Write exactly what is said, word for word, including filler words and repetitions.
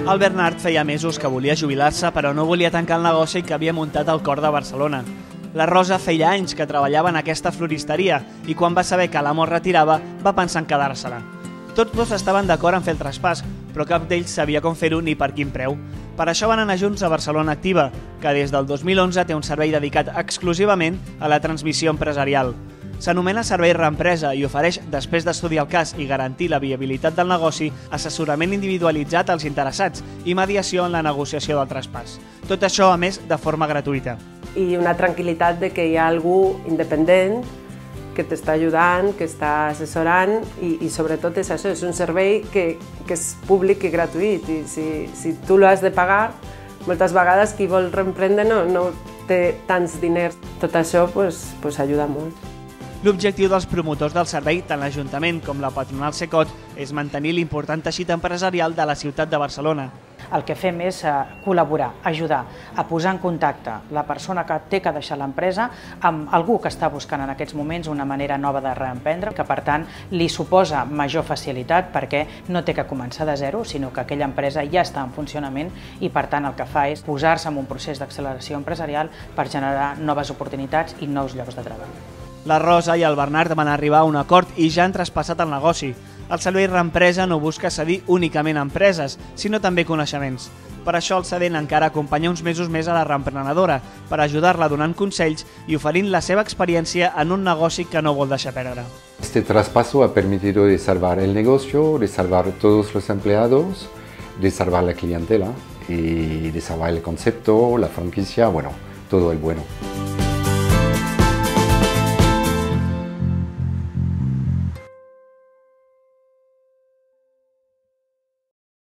El Bernard feia mesos que volia jubilar-se, però no volia tancar el negoci que havia muntat al cor de Barcelona. La Rosa feia anys que treballava en aquesta floristeria i quan va saber que l'amo es retirava va pensar en quedar-se-la. Tots dos estaven d'acord en fer el traspàs, però cap d'ells sabia com fer-ho ni per quin preu. Per això van anar junts a Barcelona Activa, que des del dos mil onze té un servei dedicat exclusivament a la transmissió empresarial. S'anomena Servei Reempresa i ofereix, després d'estudiar el cas i garantir la viabilitat del negoci, assessorament individualitzat als interessats i mediació en la negociació del traspàs. Tot això, a més, de forma gratuïta. I una tranquil·litat de que hi ha algú independent que t'està ajudant, que està assessorant i, i sobretot és això, és un servei que, que és públic i gratuït i si, si tu l'has de pagar, moltes vegades qui vol reemprendre no, no té tants diners. Tot això pues, pues ajuda molt. L'objectiu dels promotors del servei, tant l'Ajuntament com la patronal Secot, és mantenir l'important teixit empresarial de la ciutat de Barcelona. El que fem és col·laborar, ajudar a posar en contacte la persona que té que deixar l'empresa amb algú que està buscant en aquests moments una manera nova de reemprendre, que per tant li suposa major facilitat perquè no té que començar de zero, sinó que aquella empresa ja està en funcionament i per tant el que fa és posar-se en un procés d'acceleració empresarial per generar noves oportunitats i nous llocs de treball. La Rosa i el Bernard van arribar a un acord i ja han traspassat el negoci. El servei Reempresa no busca cedir únicament a empreses, sinó també coneixements. Per això el cedent encara acompanya uns mesos més a la reemprenedora, per ajudar-la donant consells i oferint la seva experiència en un negoci que no vol deixar perdre. Este traspaso ha permitido de salvar el negocio, de salvar todos los empleados, de salvar la clientela y de salvar el concepto, la franquicia, bueno, todo es bueno.